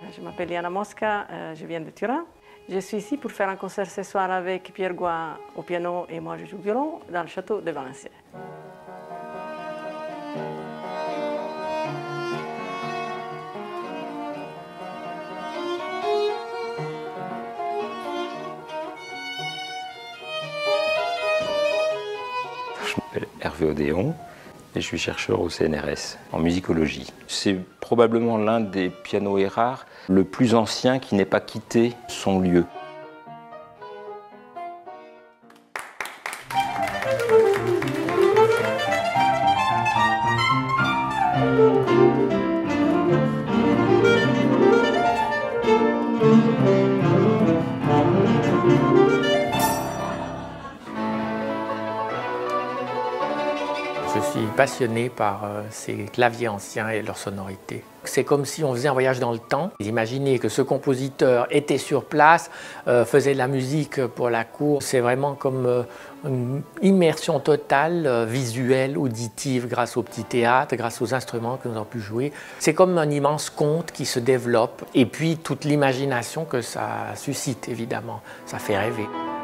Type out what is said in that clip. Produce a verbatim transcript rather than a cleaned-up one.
Je m'appelle Liana Mosca, euh, je viens de Turin. Je suis ici pour faire un concert ce soir avec Pierre Gouin au piano et moi je joue au violon dans le château de Valenciennes. Je m'appelle Hervé Odéon et je suis chercheur au C N R S en musicologie. C'est probablement l'un des pianos rares, le plus ancien qui n'ait pas quitté son lieu. Je suis passionné par euh, ces claviers anciens et leur sonorité. C'est comme si on faisait un voyage dans le temps. Imaginez que ce compositeur était sur place, euh, faisait de la musique pour la cour. C'est vraiment comme euh, une immersion totale, euh, visuelle, auditive, grâce au petit théâtre, grâce aux instruments que nous avons pu jouer. C'est comme un immense conte qui se développe. Et puis toute l'imagination que ça suscite, évidemment. Ça fait rêver.